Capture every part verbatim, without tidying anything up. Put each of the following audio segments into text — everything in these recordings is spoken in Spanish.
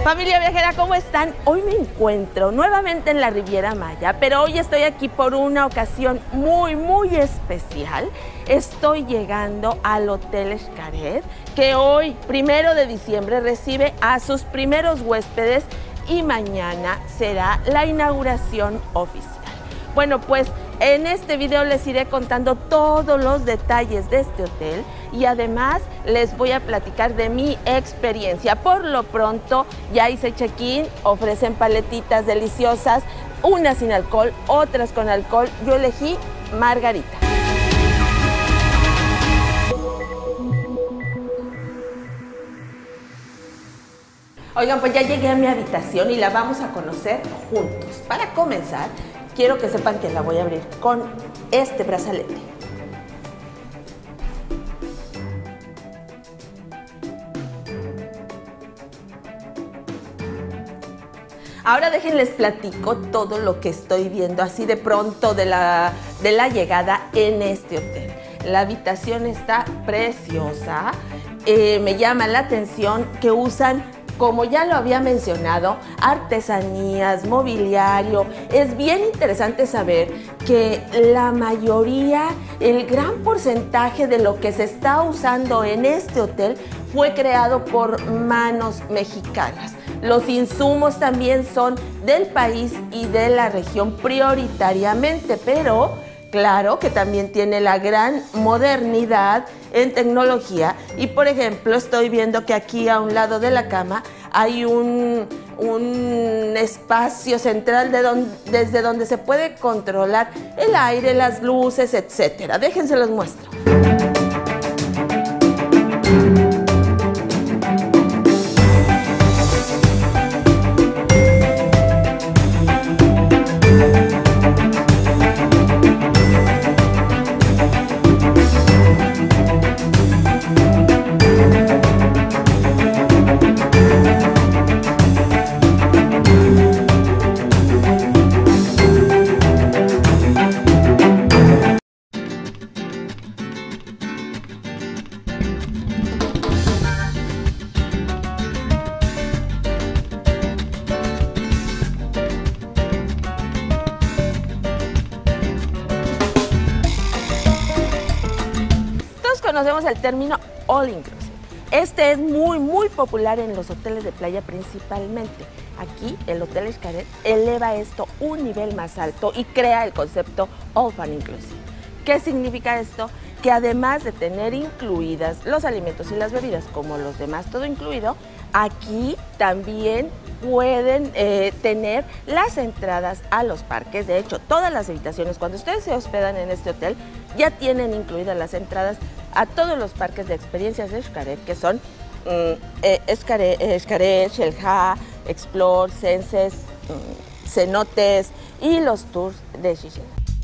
Familia viajera, ¿cómo están? Hoy me encuentro nuevamente en la Riviera Maya, pero hoy estoy aquí por una ocasión muy, muy especial. Estoy llegando al Hotel Xcaret, que hoy, primero de diciembre, recibe a sus primeros huéspedes y mañana será la inauguración oficial. Bueno, pues en este video les iré contando todos los detalles de este hotel y además les voy a platicar de mi experiencia. Por lo pronto ya hice check-in, ofrecen paletitas deliciosas, unas sin alcohol, otras con alcohol. Yo elegí margarita. Oigan, pues ya llegué a mi habitación y la vamos a conocer juntos. Para comenzar, quiero que sepan que la voy a abrir con este brazalete. Ahora déjenles platico todo lo que estoy viendo así de pronto de la, de la llegada en este hotel. La habitación está preciosa, eh, me llama la atención que usan, como ya lo había mencionado, artesanías, mobiliario. Es bien interesante saber que la mayoría, el gran porcentaje de lo que se está usando en este hotel fue creado por manos mexicanas. Los insumos también son del país y de la región prioritariamente, pero claro que también tiene la gran modernidad en tecnología. Y por ejemplo, estoy viendo que aquí a un lado de la cama hay un, un espacio central de don, desde donde se puede controlar el aire, las luces, etcétera. Déjense los muestro. Conocemos el término all inclusive. Este es muy muy popular en los hoteles de playa principalmente. Aquí el Hotel Xcaret eleva esto un nivel más alto y crea el concepto all fun inclusive. ¿Qué significa esto? Que además de tener incluidas los alimentos y las bebidas como los demás, todo incluido, aquí también pueden eh, tener las entradas a los parques. De hecho, todas las habitaciones, cuando ustedes se hospedan en este hotel, ya tienen incluidas las entradas a todos los parques de experiencias de Xcaret, que son um, eh, Xcaret, eh, Xcaret, Xel-Há, Explore, Senses, um, cenotes y los tours de Xixena.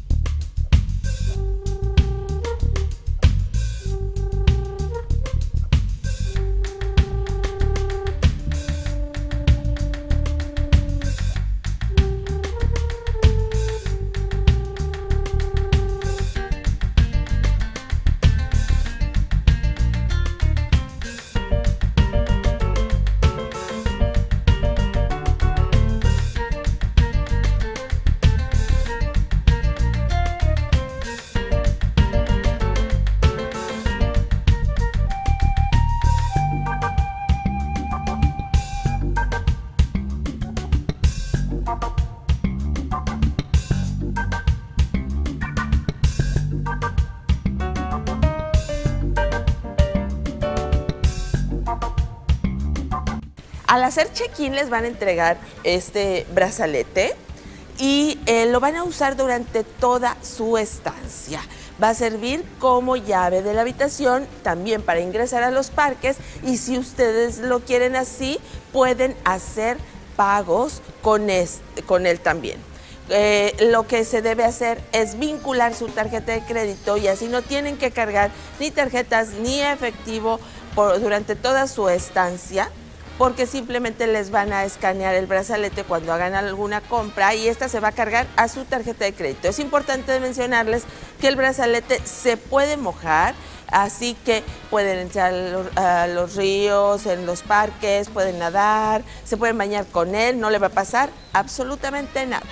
Al hacer check-in les van a entregar este brazalete y eh, lo van a usar durante toda su estancia. Va a servir como llave de la habitación, también para ingresar a los parques, y si ustedes lo quieren así, pueden hacer pagos con, este, con él también. Eh, lo que se debe hacer es vincular su tarjeta de crédito y así no tienen que cargar ni tarjetas ni efectivo por, durante toda su estancia, porque simplemente les van a escanear el brazalete cuando hagan alguna compra y esta se va a cargar a su tarjeta de crédito. Es importante mencionarles que el brazalete se puede mojar, así que pueden entrar a los ríos, en los parques, pueden nadar, se pueden bañar con él, no le va a pasar absolutamente nada.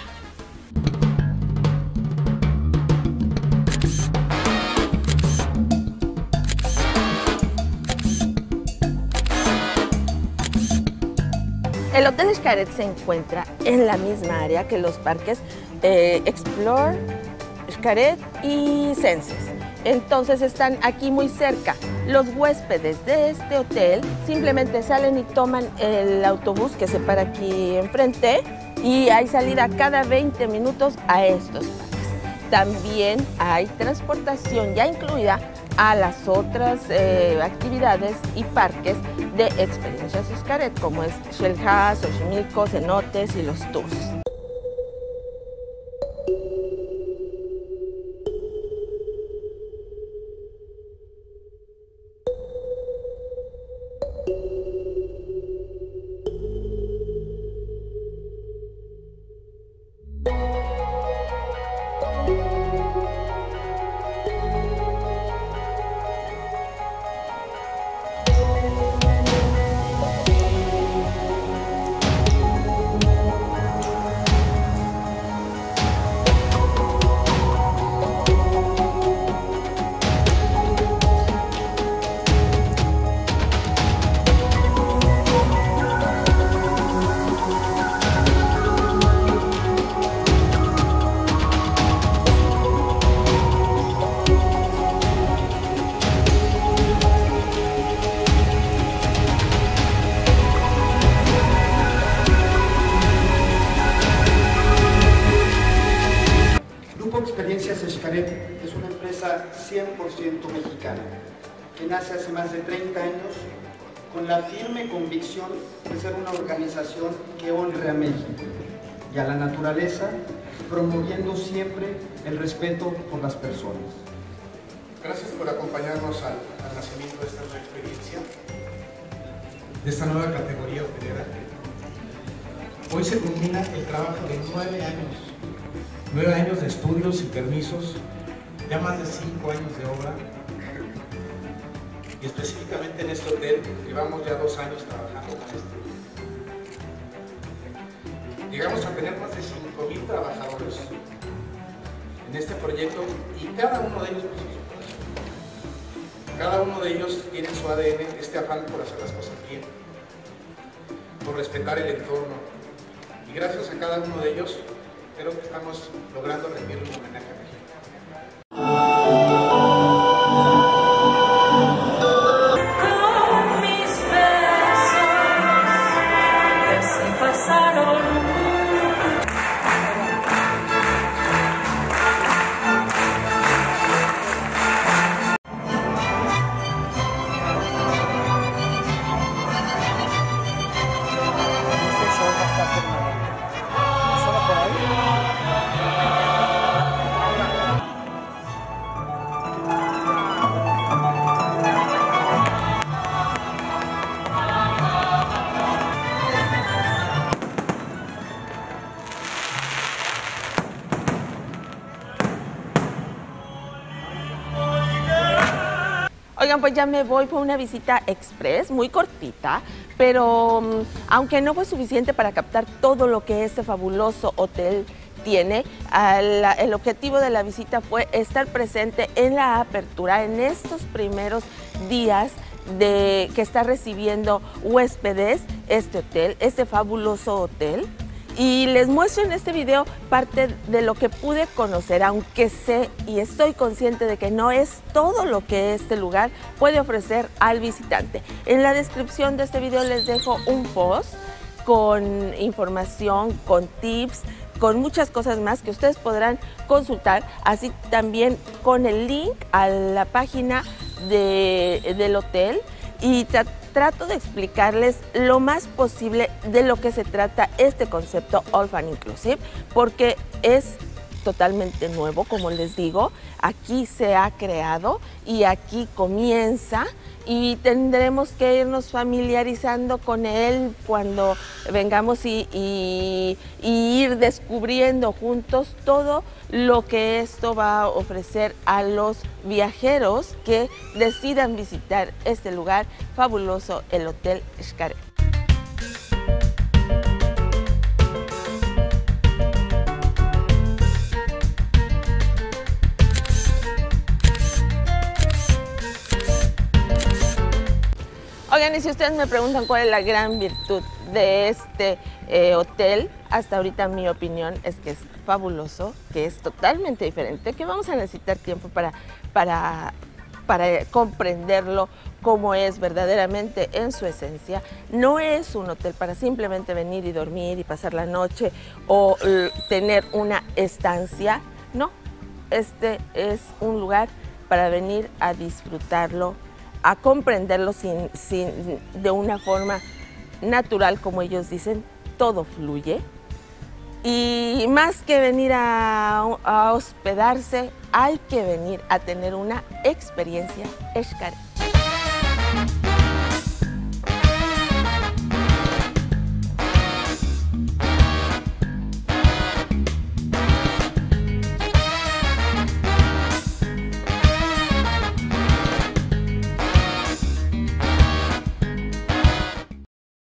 El Hotel Xcaret se encuentra en la misma área que los parques eh, Explore, Xcaret y Senses. Entonces están aquí muy cerca. Los huéspedes de este hotel simplemente salen y toman el autobús que se para aquí enfrente y hay salida cada veinte minutos a estos parques. También hay transportación ya incluida a las otras eh, actividades y parques de Experiencias Xcaret, como es Xel-Há, Xochimilco, cenotes y los tours. Experiencias Xcaret es una empresa cien por ciento mexicana que nace hace más de treinta años con la firme convicción de ser una organización que honre a México y a la naturaleza, promoviendo siempre el respeto por las personas. Gracias por acompañarnos al, al nacimiento de esta nueva experiencia, de esta nueva categoría hotelera. Hoy se culmina el trabajo de nueve años. Nueve años de estudios y permisos, ya más de cinco años de obra, y específicamente en este hotel llevamos ya dos años trabajando con este. Llegamos a tener más de cinco mil trabajadores en este proyecto y cada uno de ellos, cada uno de ellos tiene en su A D N este afán por hacer las cosas bien, por respetar el entorno, y gracias a cada uno de ellos creo que estamos logrando rendirle un homenaje a México. Con mis besos se pasaron. Este show va a estar permanente. ¿Solo por ahí? Oigan, pues ya me voy, fue una visita express, muy cortita, pero um, aunque no fue suficiente para captar todo lo que este fabuloso hotel tiene, al, el objetivo de la visita fue estar presente en la apertura, en estos primeros días de que está recibiendo huéspedes este hotel, este fabuloso hotel. Y les muestro en este video parte de lo que pude conocer, aunque sé y estoy consciente de que no es todo lo que este lugar puede ofrecer al visitante. En la descripción de este video les dejo un post con información, con tips, con muchas cosas más que ustedes podrán consultar, así también con el link a la página de, del hotel, y trato de explicarles lo más posible de lo que se trata este concepto All Fan Inclusive, porque es totalmente nuevo, como les digo. Aquí se ha creado y aquí comienza y tendremos que irnos familiarizando con él cuando vengamos y, y, y ir descubriendo juntos todo lo que esto va a ofrecer a los viajeros que decidan visitar este lugar fabuloso, el Hotel Xcaret. Oigan, y si ustedes me preguntan cuál es la gran virtud de este eh, hotel, hasta ahorita mi opinión es que es fabuloso, que es totalmente diferente, que vamos a necesitar tiempo para, para, para comprenderlo como es verdaderamente en su esencia. No es un hotel para simplemente venir y dormir y pasar la noche o uh, tener una estancia, no. Este es un lugar para venir a disfrutarlo, a comprenderlo sin, sin, de una forma natural, como ellos dicen, todo fluye. Y más que venir a, a hospedarse, hay que venir a tener una experiencia Xcaret.